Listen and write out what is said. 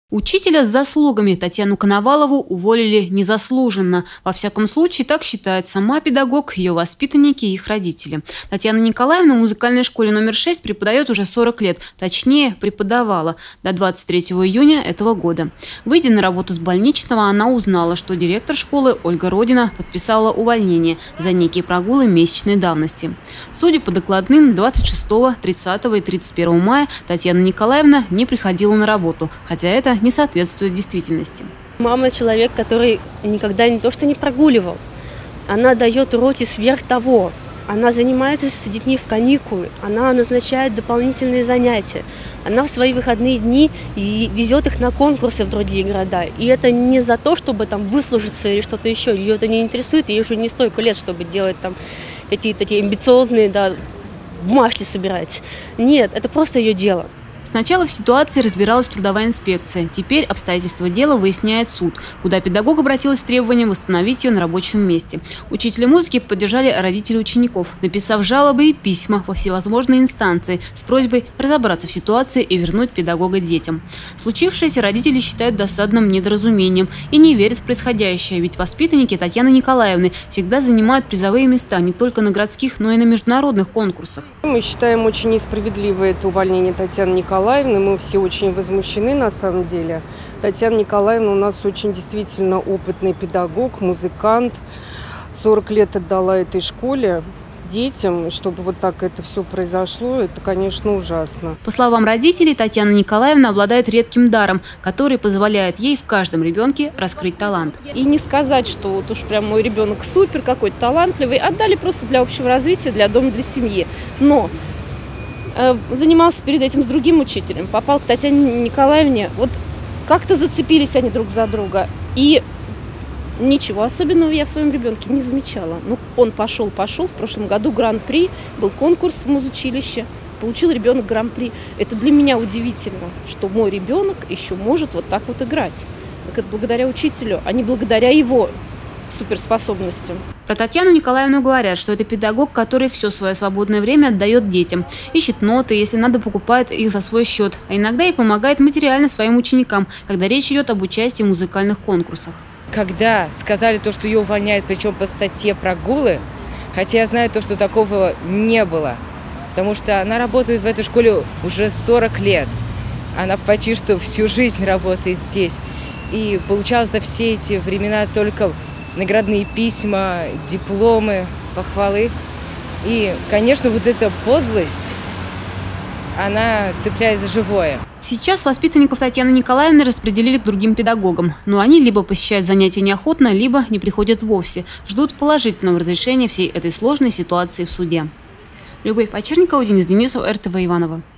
Учителя с заслугами Татьяну Коновалову уволили незаслуженно. Во всяком случае, так считает сама педагог, ее воспитанники и их родители. Татьяна Николаевна в музыкальной школе номер 6 преподает уже 40 лет. Точнее, преподавала до 23 июня этого года. Выйдя на работу с больничного, она узнала, что директор школы Ольга Родина подписала увольнение за некие прогулы месячной давности. Судя по докладным, 26, 30 и 31 мая Татьяна Николаевна не приходила на работу, хотя это не соответствует действительности. Мама – человек, который никогда не то что не прогуливал. Она дает уроки сверх того. Она занимается с детьми в каникулы. Она назначает дополнительные занятия. Она в свои выходные дни везет их на конкурсы в другие города. И это не за то, чтобы там выслужиться или что-то еще. Ее это не интересует. Ей уже не столько лет, чтобы делать там какие-то такие амбициозные, бумажки собирать. Нет, это просто ее дело. Сначала в ситуации разбиралась трудовая инспекция. Теперь обстоятельства дела выясняет суд, куда педагог обратилась с требованием восстановить ее на рабочем месте. Учителя музыки поддержали родители учеников, написав жалобы и письма во всевозможные инстанции с просьбой разобраться в ситуации и вернуть педагога детям. Случившееся родители считают досадным недоразумением и не верят в происходящее, ведь воспитанники Татьяны Николаевны всегда занимают призовые места не только на городских, но и на международных конкурсах. Мы считаем очень несправедливое это увольнение Татьяны Николаевны. Мы все очень возмущены на самом деле. Татьяна Николаевна у нас очень действительно опытный педагог, музыкант. 40 лет отдала этой школе, детям. Чтобы вот так это все произошло, это, конечно, ужасно. По словам родителей, Татьяна Николаевна обладает редким даром, который позволяет ей в каждом ребенке раскрыть талант. И не сказать, что вот уж прям мой ребенок супер, какой-то талантливый. Отдали просто для общего развития, для дома, для семьи. Но занимался перед этим с другим учителем, попал к Татьяне Николаевне, вот как-то зацепились они друг за друга. И ничего особенного я в своем ребенке не замечала. Ну, он пошел. В прошлом году гран-при, был конкурс в музучилище, получил ребенок гран-при. Это для меня удивительно, что мой ребенок еще может вот так вот играть. Так это благодаря учителю, а не благодаря его суперспособностям. Про Татьяну Николаевну говорят, что это педагог, который все свое свободное время отдает детям. Ищет ноты, если надо, покупает их за свой счет. А иногда и помогает материально своим ученикам, когда речь идет об участии в музыкальных конкурсах. Когда сказали то, что ее увольняют, причем по статье прогулы, хотя я знаю то, что такого не было. Потому что она работает в этой школе уже 40 лет. Она почти что всю жизнь работает здесь. И получала за все эти времена только наградные письма, дипломы, похвалы. И, конечно, вот эта подлость, она цепляет за живое. Сейчас воспитанников Татьяны Николаевны распределили к другим педагогам. Но они либо посещают занятия неохотно, либо не приходят вовсе. Ждут положительного разрешения всей этой сложной ситуации в суде. Любовь Почерникова, Денис Денисов, РТВ Иваново.